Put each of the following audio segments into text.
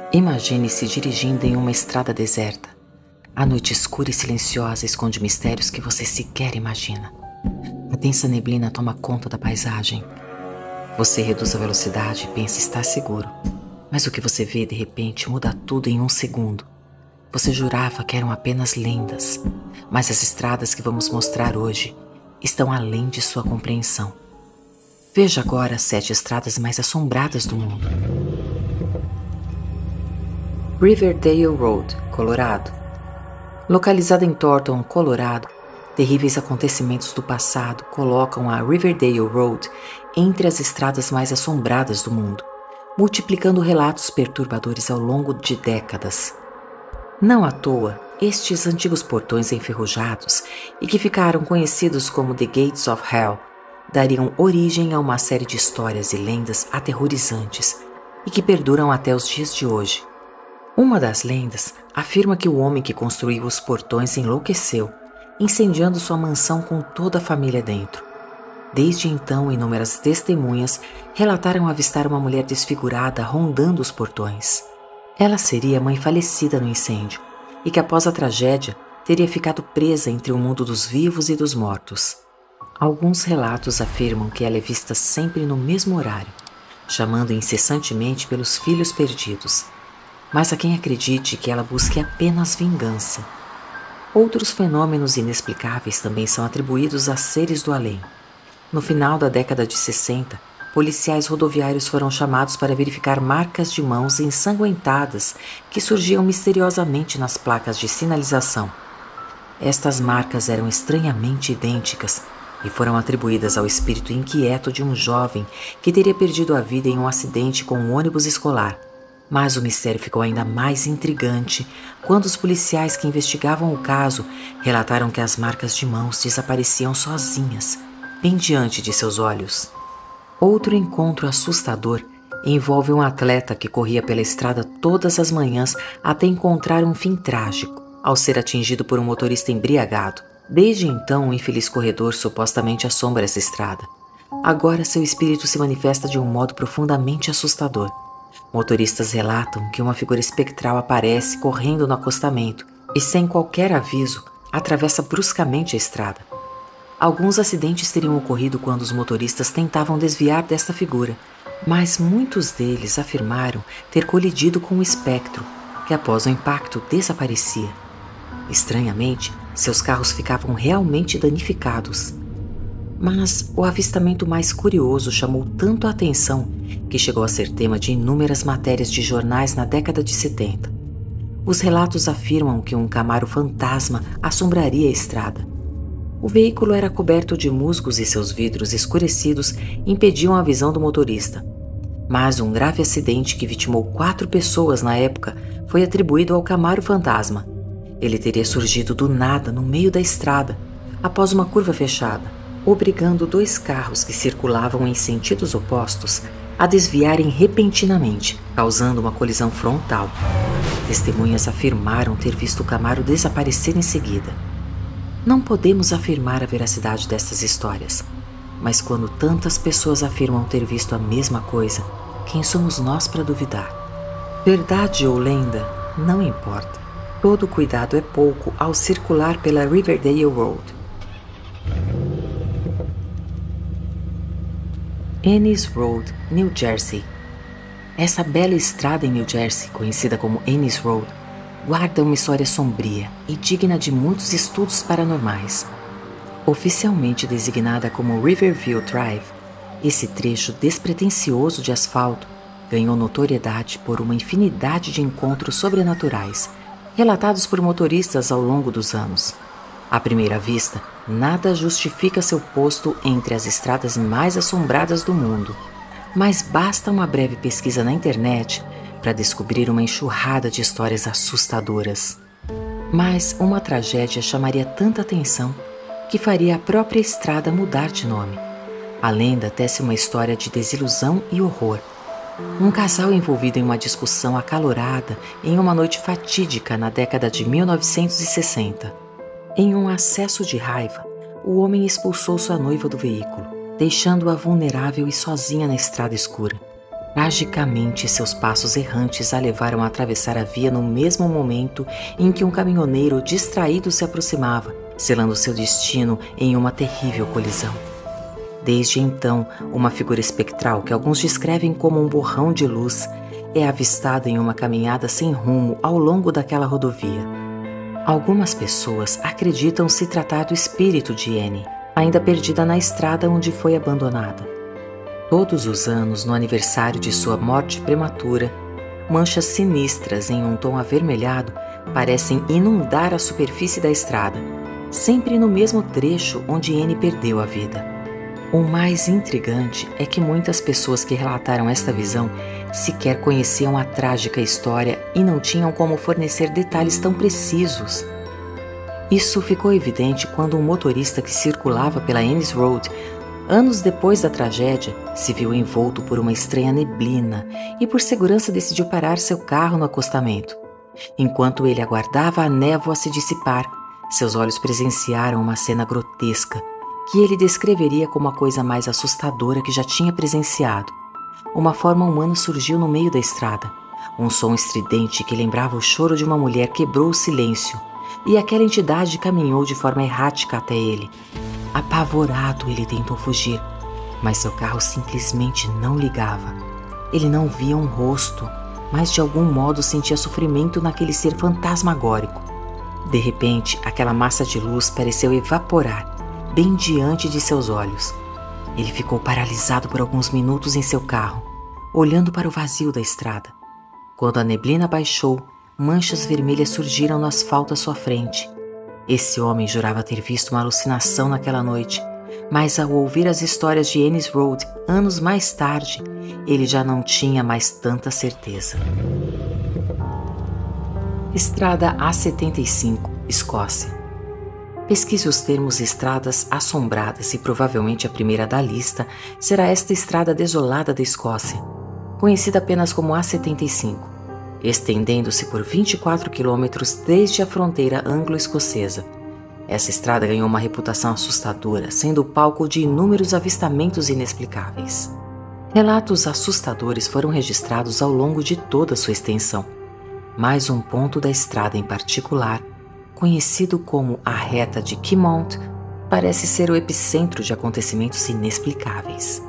Imagine-se dirigindo em uma estrada deserta. A noite escura e silenciosa esconde mistérios que você sequer imagina. A densa neblina toma conta da paisagem. Você reduz a velocidade e pensa estar seguro. Mas o que você vê de repente muda tudo em um segundo. Você jurava que eram apenas lendas, mas as estradas que vamos mostrar hoje estão além de sua compreensão. Veja agora as 7 estradas mais assombradas do mundo. Riverdale Road, Colorado. Localizada em Thornton, Colorado, terríveis acontecimentos do passado colocam a Riverdale Road entre as estradas mais assombradas do mundo, multiplicando relatos perturbadores ao longo de décadas. Não à toa, estes antigos portões enferrujados e que ficaram conhecidos como The Gates of Hell dariam origem a uma série de histórias e lendas aterrorizantes e que perduram até os dias de hoje. Uma das lendas afirma que o homem que construiu os portões enlouqueceu, incendiando sua mansão com toda a família dentro. Desde então, inúmeras testemunhas relataram avistar uma mulher desfigurada rondando os portões. Ela seria a mãe falecida no incêndio e que após a tragédia teria ficado presa entre o mundo dos vivos e dos mortos. Alguns relatos afirmam que ela é vista sempre no mesmo horário, chamando incessantemente pelos filhos perdidos. Mas há quem acredite que ela busque apenas vingança. Outros fenômenos inexplicáveis também são atribuídos a seres do além. No final da década de 60, policiais rodoviários foram chamados para verificar marcas de mãos ensanguentadas que surgiam misteriosamente nas placas de sinalização. Estas marcas eram estranhamente idênticas e foram atribuídas ao espírito inquieto de um jovem que teria perdido a vida em um acidente com um ônibus escolar. Mas o mistério ficou ainda mais intrigante quando os policiais que investigavam o caso relataram que as marcas de mãos desapareciam sozinhas, bem diante de seus olhos. Outro encontro assustador envolve um atleta que corria pela estrada todas as manhãs até encontrar um fim trágico, ao ser atingido por um motorista embriagado. Desde então, o infeliz corredor supostamente assombra essa estrada. Agora seu espírito se manifesta de um modo profundamente assustador. Motoristas relatam que uma figura espectral aparece correndo no acostamento e, sem qualquer aviso, atravessa bruscamente a estrada. Alguns acidentes teriam ocorrido quando os motoristas tentavam desviar desta figura, mas muitos deles afirmaram ter colidido com o espectro, que após o impacto desaparecia. Estranhamente, seus carros ficavam realmente danificados. Mas o avistamento mais curioso chamou tanto a atenção que chegou a ser tema de inúmeras matérias de jornais na década de 70. Os relatos afirmam que um Camaro fantasma assombraria a estrada. O veículo era coberto de musgos e seus vidros escurecidos impediam a visão do motorista. Mas um grave acidente que vitimou 4 pessoas na época foi atribuído ao Camaro fantasma. Ele teria surgido do nada no meio da estrada, após uma curva fechada, obrigando 2 carros que circulavam em sentidos opostos a desviarem repentinamente, causando uma colisão frontal. Testemunhas afirmaram ter visto o Camaro desaparecer em seguida. Não podemos afirmar a veracidade dessas histórias, mas quando tantas pessoas afirmam ter visto a mesma coisa, quem somos nós para duvidar? Verdade ou lenda, não importa. Todo cuidado é pouco ao circular pela Riverdale Road. Ennis Road, New Jersey. Essa bela estrada em New Jersey, conhecida como Ennis Road, guarda uma história sombria e digna de muitos estudos paranormais. Oficialmente designada como Riverview Drive, esse trecho despretensioso de asfalto ganhou notoriedade por uma infinidade de encontros sobrenaturais, relatados por motoristas ao longo dos anos. À primeira vista, nada justifica seu posto entre as estradas mais assombradas do mundo, mas basta uma breve pesquisa na internet para descobrir uma enxurrada de histórias assustadoras. Mas uma tragédia chamaria tanta atenção que faria a própria estrada mudar de nome. A lenda tece uma história de desilusão e horror. Um casal envolvido em uma discussão acalorada em uma noite fatídica na década de 1960. Em um acesso de raiva, o homem expulsou sua noiva do veículo, deixando-a vulnerável e sozinha na estrada escura. Tragicamente, seus passos errantes a levaram a atravessar a via no mesmo momento em que um caminhoneiro distraído se aproximava, selando seu destino em uma terrível colisão. Desde então, uma figura espectral que alguns descrevem como um borrão de luz é avistada em uma caminhada sem rumo ao longo daquela rodovia. Algumas pessoas acreditam se tratar do espírito de Annie, ainda perdida na estrada onde foi abandonada. Todos os anos, no aniversário de sua morte prematura, manchas sinistras em um tom avermelhado parecem inundar a superfície da estrada, sempre no mesmo trecho onde Annie perdeu a vida. O mais intrigante é que muitas pessoas que relataram esta visão sequer conheciam a trágica história e não tinham como fornecer detalhes tão precisos. Isso ficou evidente quando um motorista que circulava pela Ennis Road, anos depois da tragédia, se viu envolto por uma estranha neblina e por segurança decidiu parar seu carro no acostamento. Enquanto ele aguardava a névoa se dissipar, seus olhos presenciaram uma cena grotesca que ele descreveria como a coisa mais assustadora que já tinha presenciado. Uma forma humana surgiu no meio da estrada. Um som estridente que lembrava o choro de uma mulher quebrou o silêncio, e aquela entidade caminhou de forma errática até ele. Apavorado, ele tentou fugir, mas seu carro simplesmente não ligava. Ele não via um rosto, mas de algum modo sentia sofrimento naquele ser fantasmagórico. De repente, aquela massa de luz pareceu evaporar, bem diante de seus olhos. Ele ficou paralisado por alguns minutos em seu carro, olhando para o vazio da estrada. Quando a neblina baixou, manchas vermelhas surgiram no asfalto à sua frente. Esse homem jurava ter visto uma alucinação naquela noite, mas ao ouvir as histórias de Ennis Road anos mais tarde, ele já não tinha mais tanta certeza. Estrada A75, Escócia. Pesquise os termos estradas assombradas e provavelmente a primeira da lista será esta estrada desolada da Escócia, conhecida apenas como A75, estendendo-se por 24 quilômetros desde a fronteira anglo-escocesa. Essa estrada ganhou uma reputação assustadora, sendo o palco de inúmeros avistamentos inexplicáveis. Relatos assustadores foram registrados ao longo de toda sua extensão, mas um ponto da estrada em particular, conhecido como a Reta de Quaymouth, parece ser o epicentro de acontecimentos inexplicáveis.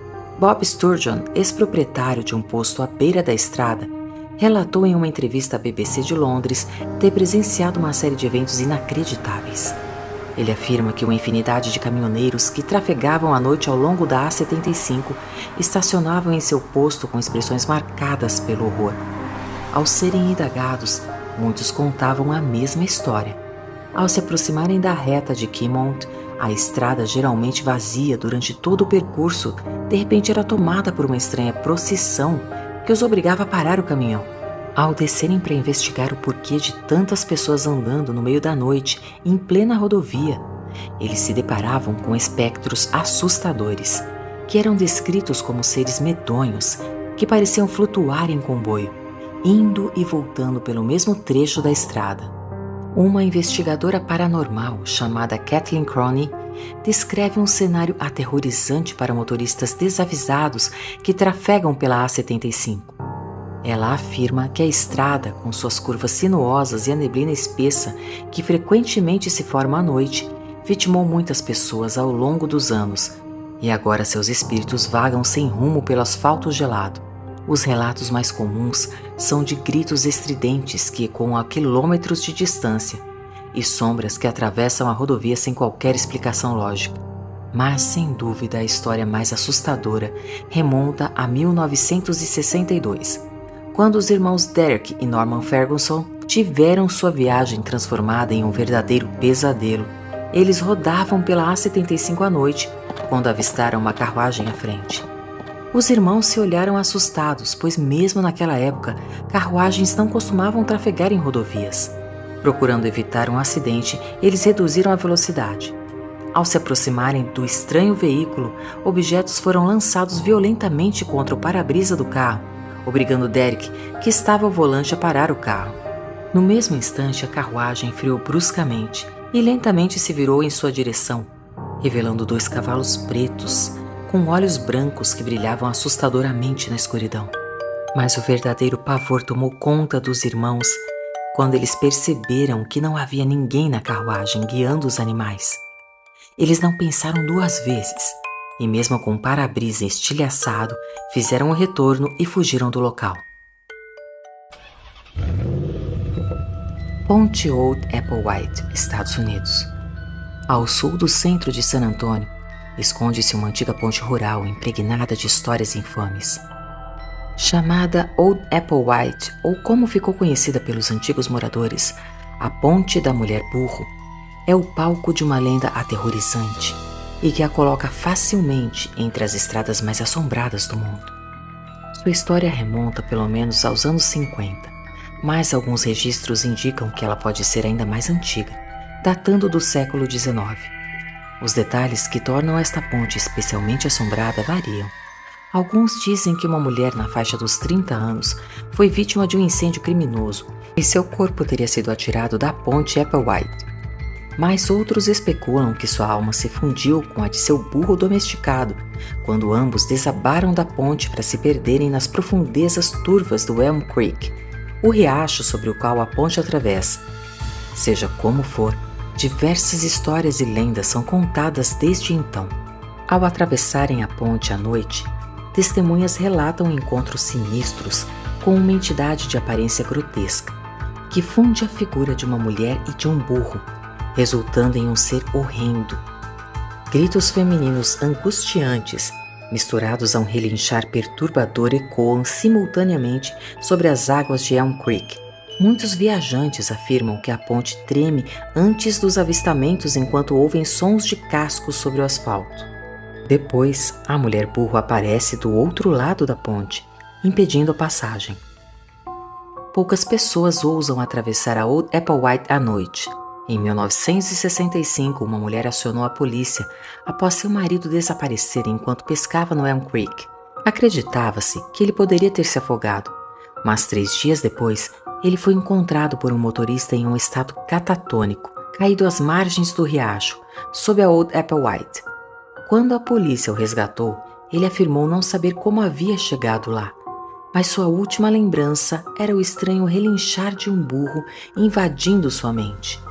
Bob Sturgeon, ex-proprietário de um posto à beira da estrada, relatou em uma entrevista à BBC de Londres ter presenciado uma série de eventos inacreditáveis. Ele afirma que uma infinidade de caminhoneiros que trafegavam à noite ao longo da A75 estacionavam em seu posto com expressões marcadas pelo horror. Ao serem indagados, muitos contavam a mesma história. Ao se aproximarem da reta de Quaymouth, a estrada, geralmente vazia durante todo o percurso, de repente era tomada por uma estranha procissão que os obrigava a parar o caminhão. Ao descerem para investigar o porquê de tantas pessoas andando no meio da noite, em plena rodovia, eles se deparavam com espectros assustadores, que eram descritos como seres medonhos que pareciam flutuar em comboio, indo e voltando pelo mesmo trecho da estrada. Uma investigadora paranormal chamada Kathleen Croney descreve um cenário aterrorizante para motoristas desavisados que trafegam pela A75. Ela afirma que a estrada, com suas curvas sinuosas e a neblina espessa que frequentemente se forma à noite, vitimou muitas pessoas ao longo dos anos, e agora seus espíritos vagam sem rumo pelo asfalto gelado. Os relatos mais comuns são de gritos estridentes que ecoam a quilômetros de distância e sombras que atravessam a rodovia sem qualquer explicação lógica. Mas, sem dúvida, a história mais assustadora remonta a 1962, quando os irmãos Derek e Norman Ferguson tiveram sua viagem transformada em um verdadeiro pesadelo. Eles rodavam pela A75 à noite, quando avistaram uma carruagem à frente. Os irmãos se olharam assustados, pois mesmo naquela época, carruagens não costumavam trafegar em rodovias. Procurando evitar um acidente, eles reduziram a velocidade. Ao se aproximarem do estranho veículo, objetos foram lançados violentamente contra o para-brisa do carro, obrigando Derek, que estava ao volante, a parar o carro. No mesmo instante, a carruagem freou bruscamente e lentamente se virou em sua direção, revelando 2 cavalos pretos, com olhos brancos que brilhavam assustadoramente na escuridão. Mas o verdadeiro pavor tomou conta dos irmãos quando eles perceberam que não havia ninguém na carruagem guiando os animais. Eles não pensaram duas vezes e, mesmo com o para-brisa estilhaçado, fizeram o retorno e fugiram do local. Ponte Old Applewhite, Estados Unidos. Ao sul do centro de San Antônio, esconde-se uma antiga ponte rural impregnada de histórias infames. Chamada Old Applewhite, ou como ficou conhecida pelos antigos moradores, a Ponte da Mulher Burro, é o palco de uma lenda aterrorizante e que a coloca facilmente entre as estradas mais assombradas do mundo. Sua história remonta pelo menos aos anos 50, mas alguns registros indicam que ela pode ser ainda mais antiga, datando do século XIX. Os detalhes que tornam esta ponte especialmente assombrada variam. Alguns dizem que uma mulher na faixa dos 30 anos foi vítima de um incêndio criminoso e seu corpo teria sido atirado da ponte Applewhite. Mas outros especulam que sua alma se fundiu com a de seu burro domesticado, quando ambos desabaram da ponte para se perderem nas profundezas turvas do Elm Creek, o riacho sobre o qual a ponte atravessa. Seja como for, diversas histórias e lendas são contadas desde então. Ao atravessarem a ponte à noite, testemunhas relatam encontros sinistros com uma entidade de aparência grotesca, que funde a figura de uma mulher e de um burro, resultando em um ser horrendo. Gritos femininos angustiantes, misturados a um relinchar perturbador, ecoam simultaneamente sobre as águas de Elm Creek. Muitos viajantes afirmam que a ponte treme antes dos avistamentos enquanto ouvem sons de cascos sobre o asfalto. Depois, a mulher burro aparece do outro lado da ponte, impedindo a passagem. Poucas pessoas ousam atravessar a Old Applewhite à noite. Em 1965, uma mulher acionou a polícia após seu marido desaparecer enquanto pescava no Elm Creek. Acreditava-se que ele poderia ter se afogado, mas 3 dias depois, ele foi encontrado por um motorista em um estado catatônico, caído às margens do riacho, sob a Old Applewhite. Quando a polícia o resgatou, ele afirmou não saber como havia chegado lá, mas sua última lembrança era o estranho relinchar de um burro invadindo sua mente.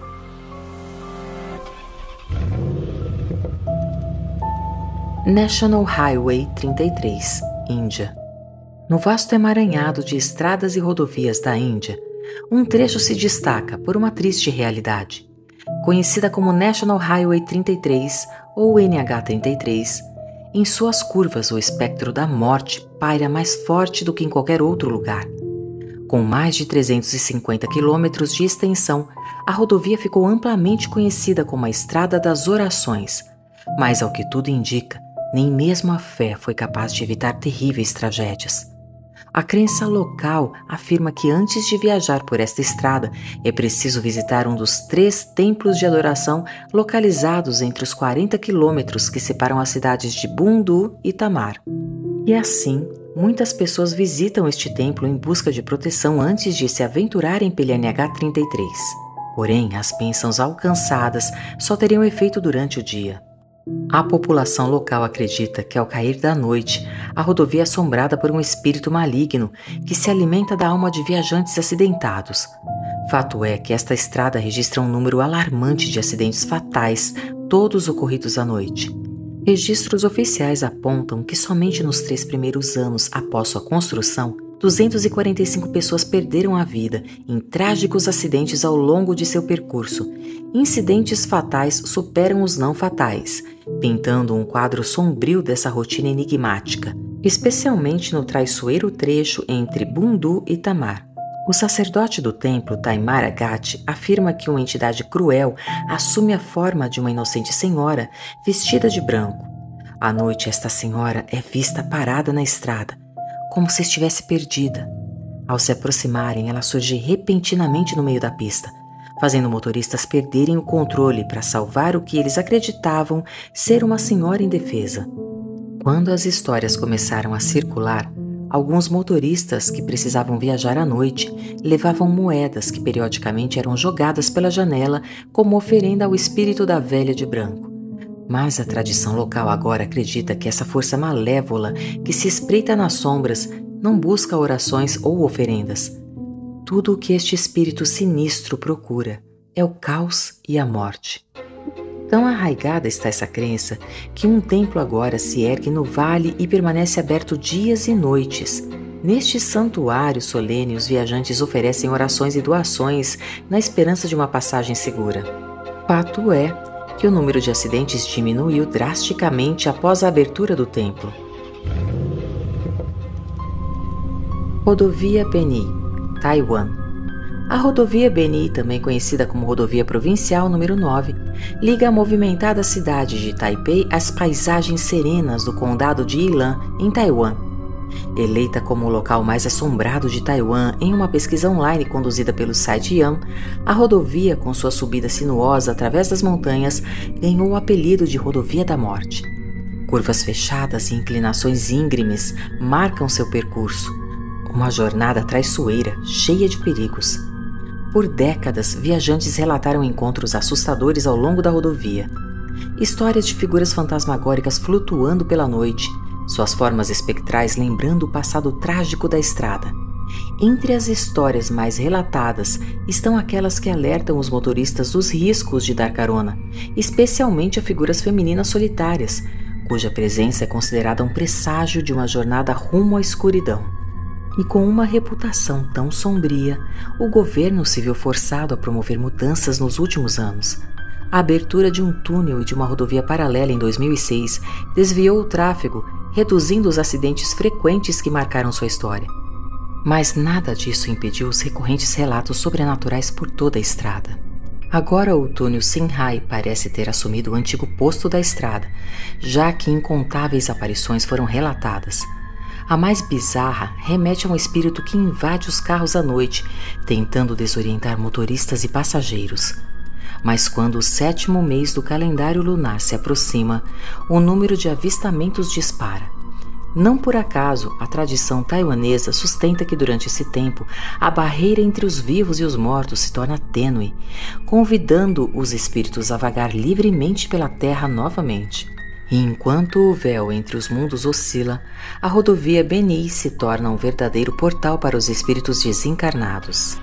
National Highway 33, Índia. No vasto emaranhado de estradas e rodovias da Índia, um trecho se destaca por uma triste realidade. Conhecida como National Highway 33 ou NH33, em suas curvas o espectro da morte paira mais forte do que em qualquer outro lugar. Com mais de 350 quilômetros de extensão, a rodovia ficou amplamente conhecida como a Estrada das Orações, mas ao que tudo indica, nem mesmo a fé foi capaz de evitar terríveis tragédias. A crença local afirma que antes de viajar por esta estrada é preciso visitar um dos 3 templos de adoração localizados entre os 40 quilômetros que separam as cidades de Bundu e Tamar. E assim, muitas pessoas visitam este templo em busca de proteção antes de se aventurarem pela NH33. Porém, as bênçãos alcançadas só teriam efeito durante o dia. A população local acredita que, ao cair da noite, a rodovia é assombrada por um espírito maligno que se alimenta da alma de viajantes acidentados. Fato é que esta estrada registra um número alarmante de acidentes fatais, todos ocorridos à noite. Registros oficiais apontam que somente nos 3 primeiros anos após sua construção, 245 pessoas perderam a vida em trágicos acidentes ao longo de seu percurso. Incidentes fatais superam os não fatais, pintando um quadro sombrio dessa rotina enigmática, especialmente no traiçoeiro trecho entre Bundu e Tamar. O sacerdote do templo, Taimara Ghat, afirma que uma entidade cruel assume a forma de uma inocente senhora vestida de branco. À noite, esta senhora é vista parada na estrada, como se estivesse perdida. Ao se aproximarem, ela surge repentinamente no meio da pista, fazendo motoristas perderem o controle para salvar o que eles acreditavam ser uma senhora indefesa. Quando as histórias começaram a circular, alguns motoristas que precisavam viajar à noite levavam moedas que periodicamente eram jogadas pela janela como oferenda ao espírito da velha de branco. Mas a tradição local agora acredita que essa força malévola que se espreita nas sombras não busca orações ou oferendas. Tudo o que este espírito sinistro procura é o caos e a morte. Tão arraigada está essa crença que um templo agora se ergue no vale e permanece aberto dias e noites. Neste santuário solene, os viajantes oferecem orações e doações na esperança de uma passagem segura. Fato é que o número de acidentes diminuiu drasticamente após a abertura do templo. Rodovia Beni, Taiwan. A rodovia Beni, também conhecida como Rodovia Provincial número 9, liga a movimentada cidade de Taipei às paisagens serenas do condado de Yilan, em Taiwan. Eleita como o local mais assombrado de Taiwan em uma pesquisa online conduzida pelo site Yam, a rodovia, com sua subida sinuosa através das montanhas, ganhou o apelido de Rodovia da Morte. Curvas fechadas e inclinações íngremes marcam seu percurso. Uma jornada traiçoeira, cheia de perigos. Por décadas, viajantes relataram encontros assustadores ao longo da rodovia. Histórias de figuras fantasmagóricas flutuando pela noite, suas formas espectrais lembrando o passado trágico da estrada. Entre as histórias mais relatadas estão aquelas que alertam os motoristas dos riscos de dar carona, especialmente a figuras femininas solitárias, cuja presença é considerada um presságio de uma jornada rumo à escuridão. E com uma reputação tão sombria, o governo se viu forçado a promover mudanças nos últimos anos. A abertura de um túnel e de uma rodovia paralela em 2006 desviou o tráfego, reduzindo os acidentes frequentes que marcaram sua história. Mas nada disso impediu os recorrentes relatos sobrenaturais por toda a estrada. Agora o túnel Sinhai parece ter assumido o antigo posto da estrada, já que incontáveis aparições foram relatadas. A mais bizarra remete a um espírito que invade os carros à noite, tentando desorientar motoristas e passageiros. Mas quando o 7º mês do calendário lunar se aproxima, o número de avistamentos dispara. Não por acaso, a tradição taiwanesa sustenta que durante esse tempo a barreira entre os vivos e os mortos se torna tênue, convidando os espíritos a vagar livremente pela terra novamente. E enquanto o véu entre os mundos oscila, a rodovia Beni se torna um verdadeiro portal para os espíritos desencarnados.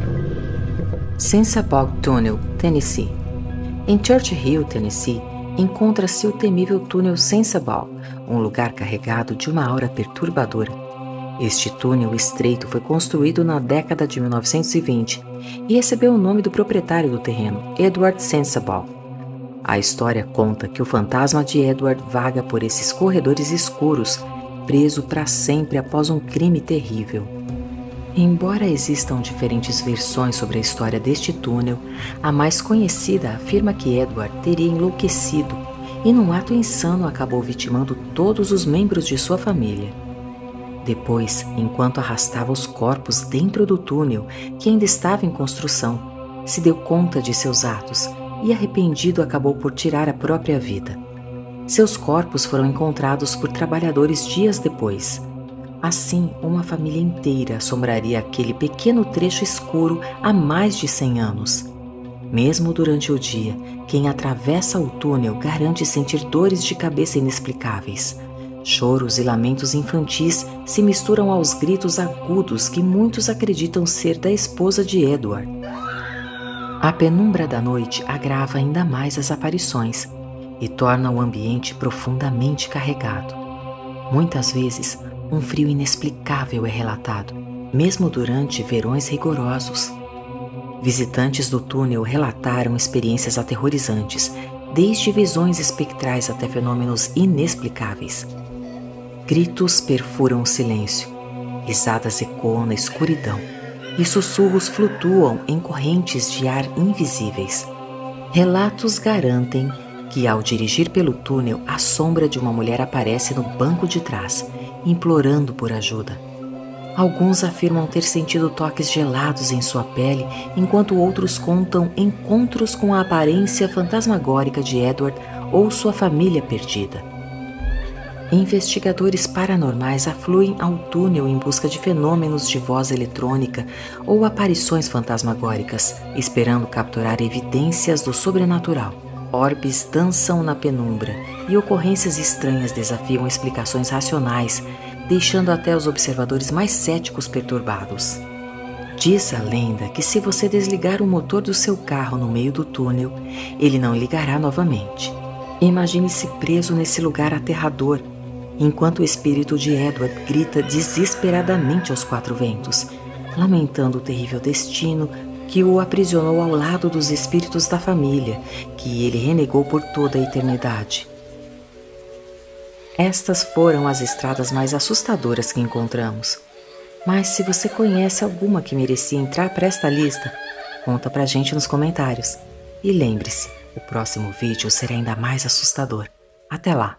Sensabog Tunnel, Tennessee. Em Churchill, Tennessee, encontra-se o temível túnel Sensabog, um lugar carregado de uma aura perturbadora. Este túnel estreito foi construído na década de 1920 e recebeu o nome do proprietário do terreno, Edward Sensabog. A história conta que o fantasma de Edward vaga por esses corredores escuros, preso para sempre após um crime terrível. Embora existam diferentes versões sobre a história deste túnel, a mais conhecida afirma que Edward teria enlouquecido e, num ato insano, acabou vitimando todos os membros de sua família. Depois, enquanto arrastava os corpos dentro do túnel, que ainda estava em construção, se deu conta de seus atos e, arrependido, acabou por tirar a própria vida. Seus corpos foram encontrados por trabalhadores dias depois. Assim, uma família inteira assombraria aquele pequeno trecho escuro há mais de 100 anos. Mesmo durante o dia, quem atravessa o túnel garante sentir dores de cabeça inexplicáveis. Choros e lamentos infantis se misturam aos gritos agudos que muitos acreditam ser da esposa de Edward. A penumbra da noite agrava ainda mais as aparições e torna o ambiente profundamente carregado. Muitas vezes, um frio inexplicável é relatado, mesmo durante verões rigorosos. Visitantes do túnel relataram experiências aterrorizantes, desde visões espectrais até fenômenos inexplicáveis. Gritos perfuram o silêncio, risadas ecoam na escuridão e sussurros flutuam em correntes de ar invisíveis. Relatos garantem que, ao dirigir pelo túnel, a sombra de uma mulher aparece no banco de trás, implorando por ajuda. Alguns afirmam ter sentido toques gelados em sua pele, enquanto outros contam encontros com a aparência fantasmagórica de Edward ou sua família perdida. Investigadores paranormais afluem ao túnel em busca de fenômenos de voz eletrônica ou aparições fantasmagóricas, esperando capturar evidências do sobrenatural. Orbes dançam na penumbra e ocorrências estranhas desafiam explicações racionais, deixando até os observadores mais céticos perturbados. Diz a lenda que se você desligar o motor do seu carro no meio do túnel, ele não ligará novamente. Imagine-se preso nesse lugar aterrador, enquanto o espírito de Edward grita desesperadamente aos quatro ventos, lamentando o terrível destino que o aprisionou ao lado dos espíritos da família, que ele renegou por toda a eternidade. Estas foram as estradas mais assustadoras que encontramos. Mas se você conhece alguma que merecia entrar para esta lista, conta pra gente nos comentários. E lembre-se, o próximo vídeo será ainda mais assustador. Até lá!